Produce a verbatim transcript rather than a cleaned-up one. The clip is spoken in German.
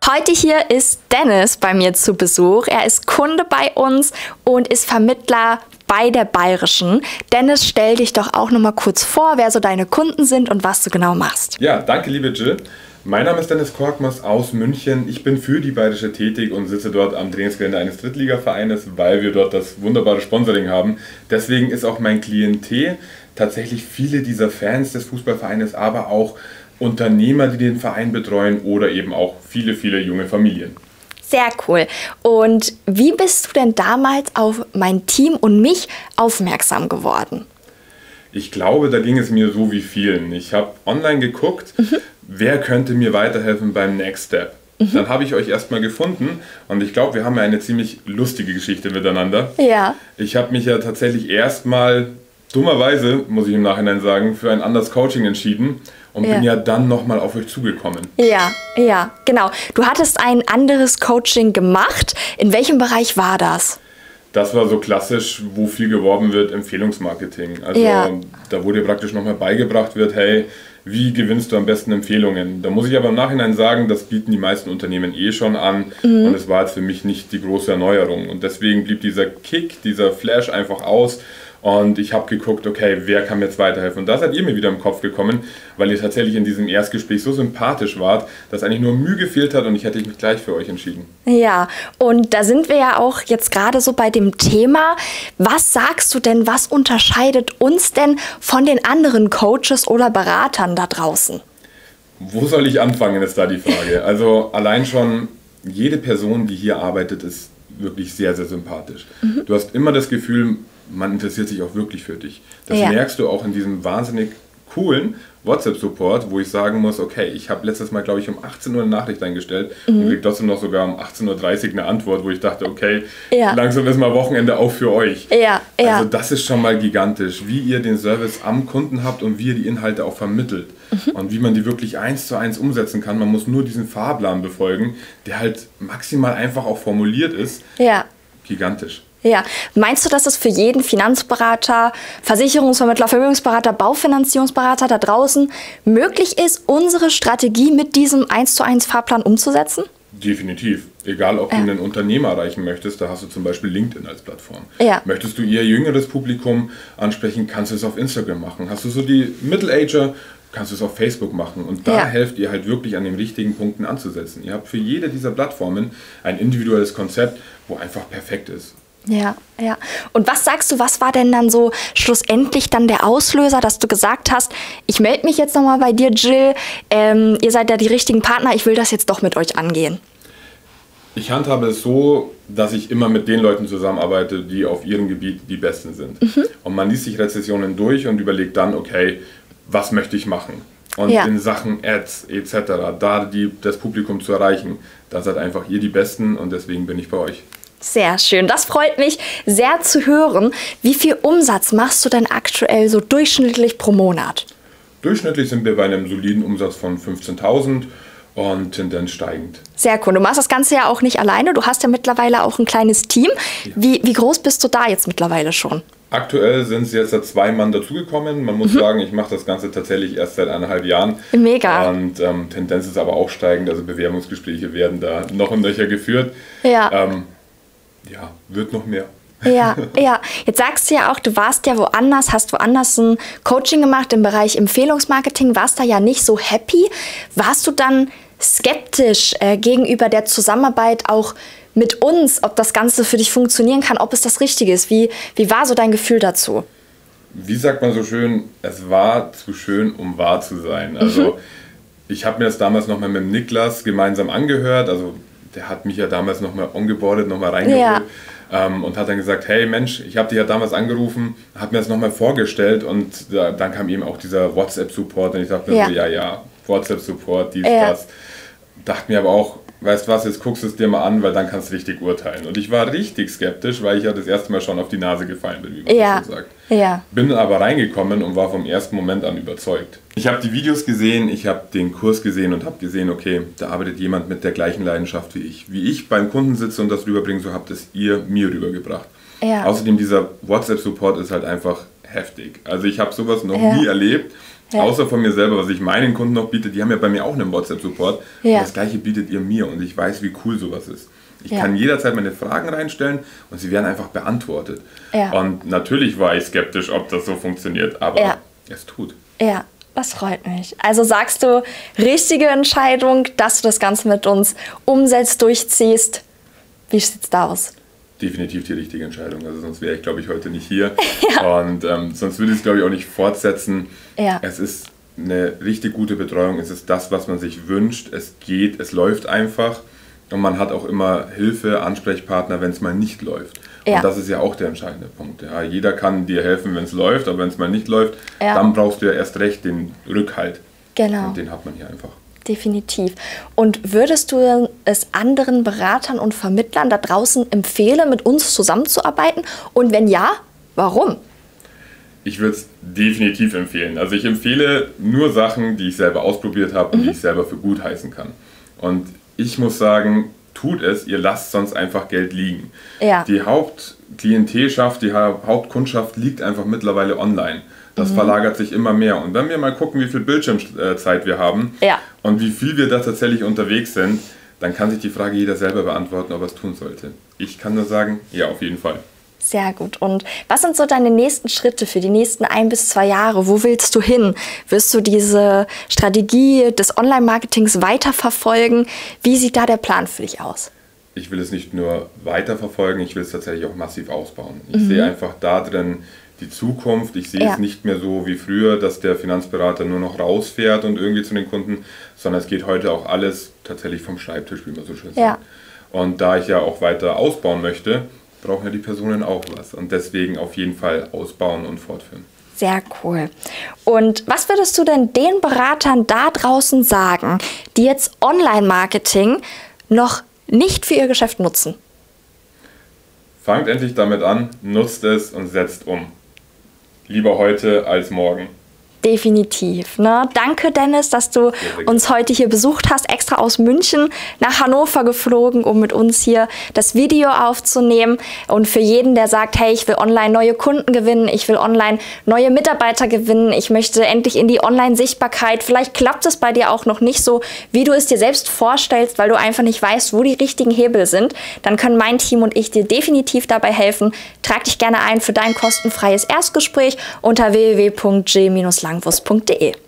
Heute hier ist Dennis bei mir zu Besuch. Er ist Kunde bei uns und ist Vermittler bei der Bayerischen. Dennis, stell dich doch auch noch mal kurz vor, wer so deine Kunden sind und was du genau machst. Ja, danke liebe Jill. Mein Name ist Dennis Korkmaz aus München. Ich bin für die Bayerische tätig und sitze dort am Trainingsgelände eines Drittligavereines, weil wir dort das wunderbare Sponsoring haben. Deswegen ist auch mein Klientel tatsächlich viele dieser Fans des Fußballvereines, aber auch Unternehmer, die den Verein betreuen oder eben auch viele, viele junge Familien. Sehr cool. Und wie bist du denn damals auf mein Team und mich aufmerksam geworden? Ich glaube, da ging es mir so wie vielen. Ich habe online geguckt, mhm. wer könnte mir weiterhelfen beim Next Step. Mhm. Dann habe ich euch erstmal gefunden und ich glaube, wir haben ja eine ziemlich lustige Geschichte miteinander. Ja. Ich habe mich ja tatsächlich erstmal, dummerweise, muss ich im Nachhinein sagen, für ein anderes Coaching entschieden und ja. bin ja dann nochmal auf euch zugekommen. Ja, ja, genau. Du hattest ein anderes Coaching gemacht. In welchem Bereich war das? Das war so klassisch, wo viel geworben wird, Empfehlungsmarketing. Also ja. da wurde praktisch nochmal beigebracht wird, hey, wie gewinnst du am besten Empfehlungen? Da muss ich aber im Nachhinein sagen, das bieten die meisten Unternehmen eh schon an mhm. und es war jetzt für mich nicht die große Erneuerung. Und deswegen blieb dieser Kick, dieser Flash einfach aus. Und ich habe geguckt, okay, wer kann mir jetzt weiterhelfen? Und da seid ihr mir wieder im Kopf gekommen, weil ihr tatsächlich in diesem Erstgespräch so sympathisch wart, dass eigentlich nur Mühe gefehlt hat und ich hätte mich gleich für euch entschieden. Ja, und da sind wir ja auch jetzt gerade so bei dem Thema. Was sagst du denn, was unterscheidet uns denn von den anderen Coaches oder Beratern da draußen? Wo soll ich anfangen, ist da die Frage. Also allein schon jede Person, die hier arbeitet, ist wirklich sehr, sehr sympathisch. Mhm. Du hast immer das Gefühl, man interessiert sich auch wirklich für dich. Das ja. merkst du auch in diesem wahnsinnig coolen WhatsApp-Support, wo ich sagen muss, okay, ich habe letztes Mal, glaube ich, um achtzehn Uhr eine Nachricht eingestellt mhm. und krieg trotzdem noch sogar um achtzehn Uhr dreißig eine Antwort, wo ich dachte, okay, ja. langsam ist mal Wochenende auch für euch. Ja. Ja. Also das ist schon mal gigantisch, wie ihr den Service am Kunden habt und wie ihr die Inhalte auch vermittelt mhm. und wie man die wirklich eins zu eins umsetzen kann. Man muss nur diesen Fahrplan befolgen, der halt maximal einfach auch formuliert ist. Ja. Gigantisch. Ja, meinst du, dass es für jeden Finanzberater, Versicherungsvermittler, Vermögensberater, Baufinanzierungsberater da draußen möglich ist, unsere Strategie mit diesem eins zu eins Fahrplan umzusetzen? Definitiv. Egal, ob ja. du einen Unternehmer erreichen möchtest, da hast du zum Beispiel LinkedIn als Plattform. Ja. Möchtest du eher jüngeres Publikum ansprechen, kannst du es auf Instagram machen. Hast du so die Middle-Ager, kannst du es auf Facebook machen. Und da ja. helft ihr halt wirklich an den richtigen Punkten anzusetzen. Ihr habt für jede dieser Plattformen ein individuelles Konzept, wo einfach perfekt ist. Ja, ja. Und was sagst du, was war denn dann so schlussendlich dann der Auslöser, dass du gesagt hast, ich melde mich jetzt nochmal bei dir, Jill, ähm, ihr seid ja die richtigen Partner, ich will das jetzt doch mit euch angehen? Ich handhabe es so, dass ich immer mit den Leuten zusammenarbeite, die auf ihrem Gebiet die Besten sind. Mhm. Und man liest sich Rezessionen durch und überlegt dann, okay, was möchte ich machen? Und ja. in Sachen Ads et cetera, da die, das Publikum zu erreichen, da seid einfach ihr die Besten und deswegen bin ich bei euch. Sehr schön, das freut mich sehr zu hören. Wie viel Umsatz machst du denn aktuell so durchschnittlich pro Monat? Durchschnittlich sind wir bei einem soliden Umsatz von fünfzehntausend und Tendenz steigend. Sehr cool. Du machst das Ganze ja auch nicht alleine. Du hast ja mittlerweile auch ein kleines Team. Ja. Wie, wie groß bist du da jetzt mittlerweile schon? Aktuell sind es jetzt zwei Mann dazugekommen. Man muss mhm. sagen, ich mache das Ganze tatsächlich erst seit eineinhalb Jahren. Mega. Und ähm, Tendenz ist aber auch steigend. Also Bewerbungsgespräche werden da noch und nöcher geführt. Ja. Ähm, Ja, wird noch mehr. Ja, ja. Jetzt sagst du ja auch, du warst ja woanders, hast woanders ein Coaching gemacht im Bereich Empfehlungsmarketing, warst da ja nicht so happy. Warst du dann skeptisch äh, gegenüber der Zusammenarbeit auch mit uns, ob das Ganze für dich funktionieren kann, ob es das Richtige ist? Wie, wie war so dein Gefühl dazu? Wie sagt man so schön, es war zu schön, um wahr zu sein. Also mhm. ich habe mir das damals nochmal mit dem Niklas gemeinsam angehört, also der hat mich ja damals nochmal ongeboardet, nochmal reingeholt ja. ähm, und hat dann gesagt, hey Mensch, ich habe dich ja damals angerufen, habe mir das nochmal vorgestellt und da, dann kam eben auch dieser WhatsApp-Support und ich dachte mir ja. so, ja, ja, WhatsApp-Support, dies, ja. das. Dachte mir aber auch, weißt du was, jetzt guckst du es dir mal an, weil dann kannst du richtig urteilen. Und ich war richtig skeptisch, weil ich ja das erste Mal schon auf die Nase gefallen bin, wie man ja. so sagt. Ja. Bin aber reingekommen und war vom ersten Moment an überzeugt. Ich habe die Videos gesehen, ich habe den Kurs gesehen und habe gesehen, okay, da arbeitet jemand mit der gleichen Leidenschaft wie ich. Wie ich beim Kunden sitze und das rüberbringe, so habt es ihr mir rübergebracht. Ja. Außerdem dieser WhatsApp-Support ist halt einfach heftig. Also ich habe sowas noch ja. nie erlebt. Ja. Außer von mir selber, was ich meinen Kunden noch biete, die haben ja bei mir auch einen WhatsApp-Support. Ja. Das gleiche bietet ihr mir und ich weiß, wie cool sowas ist. Ich ja. kann jederzeit meine Fragen reinstellen und sie werden einfach beantwortet. Ja. Und natürlich war ich skeptisch, ob das so funktioniert, aber ja. es tut. Ja, das freut mich. Also sagst du, richtige Entscheidung, dass du das Ganze mit uns umsetzt, durchziehst. Wie sieht's da aus? Definitiv die richtige Entscheidung. Also sonst wäre ich, glaube ich, heute nicht hier. ja. Und ähm, sonst würde ich es, glaube ich, auch nicht fortsetzen. Ja. Es ist eine richtig gute Betreuung. Es ist das, was man sich wünscht. Es geht, es läuft einfach. Und man hat auch immer Hilfe, Ansprechpartner, wenn es mal nicht läuft. Ja. Und das ist ja auch der entscheidende Punkt. Ja, jeder kann dir helfen, wenn es läuft, aber wenn es mal nicht läuft, ja. dann brauchst du ja erst recht den Rückhalt. Genau. Und den hat man hier einfach. Definitiv. Und würdest du es anderen Beratern und Vermittlern da draußen empfehlen, mit uns zusammenzuarbeiten? Und wenn ja, warum? Ich würde es definitiv empfehlen. Also ich empfehle nur Sachen, die ich selber ausprobiert habe und mhm. die ich selber für gut heißen kann. Und ich muss sagen, tut es, ihr lasst sonst einfach Geld liegen. Ja. Die Hauptklientelschaft, die Hauptkundschaft liegt einfach mittlerweile online. Das mhm. verlagert sich immer mehr. Und wenn wir mal gucken, wie viel Bildschirmzeit wir haben ja. und wie viel wir da tatsächlich unterwegs sind, dann kann sich die Frage jeder selber beantworten, ob er es tun sollte. Ich kann nur sagen, ja, auf jeden Fall. Sehr gut. Und was sind so deine nächsten Schritte für die nächsten ein bis zwei Jahre? Wo willst du hin? Wirst du diese Strategie des Online-Marketings weiterverfolgen? Wie sieht da der Plan für dich aus? Ich will es nicht nur weiterverfolgen, ich will es tatsächlich auch massiv ausbauen. Ich mhm. sehe einfach da drin die Zukunft. Ich sehe ja. es nicht mehr so wie früher, dass der Finanzberater nur noch rausfährt und irgendwie zu den Kunden, sondern es geht heute auch alles tatsächlich vom Schreibtisch, wie man so schön sagt. Ja. Und da ich ja auch weiter ausbauen möchte, brauchen ja die Personen auch was. Und deswegen auf jeden Fall ausbauen und fortführen. Sehr cool. Und was würdest du denn den Beratern da draußen sagen, die jetzt Online-Marketing noch nicht für ihr Geschäft nutzen? Fangt endlich damit an, nutzt es und setzt um. Lieber heute als morgen. Definitiv. Ne? Danke, Dennis, dass du uns heute hier besucht hast, extra aus München nach Hannover geflogen, um mit uns hier das Video aufzunehmen. Und für jeden, der sagt, hey, ich will online neue Kunden gewinnen, ich will online neue Mitarbeiter gewinnen, ich möchte endlich in die Online-Sichtbarkeit. Vielleicht klappt es bei dir auch noch nicht so, wie du es dir selbst vorstellst, weil du einfach nicht weißt, wo die richtigen Hebel sind. Dann können mein Team und ich dir definitiv dabei helfen. Trag dich gerne ein für dein kostenfreies Erstgespräch unter w w w punkt j langwurst punkt de.